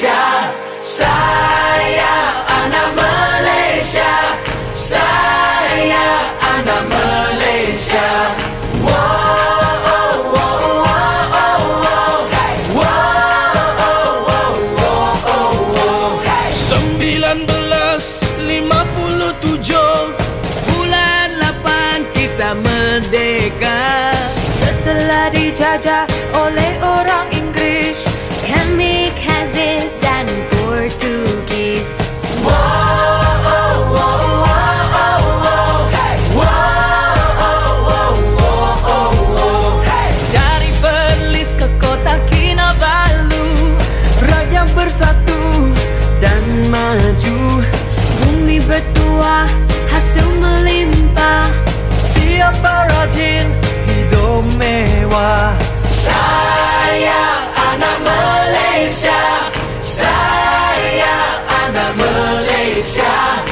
Malaysia. Saya anak Malaysia. Saya anak Malaysia. Wow, wow, wow, wow, wow. Wow, oh, wow, wow, oh, wow. 1957 bulan 8 kita merdeka. Setelah dijajah oleh orang Inggris, Kami Kazakh dan Portugis. Wow, oh, wow, wow, oh, wow. Wow, oh, wow, wow, oh, wow. Dari Perlis ke kota Kinabalu, rakyat bersatu dan maju. bumi bertuah, hasil melimpah. Siapa rajin, hidup mewah. Saya anak Malaysia. Saya anak Malaysia.